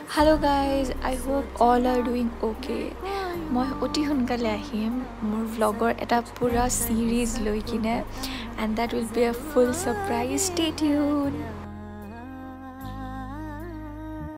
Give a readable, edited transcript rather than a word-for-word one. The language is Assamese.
Hello guys, I hope all are doing okay. মই অতি সোনকালে আহিম মোৰ vlogৰ এটা পুৰা series লৈ কিনে and that will be a full surprise. Stay tuned.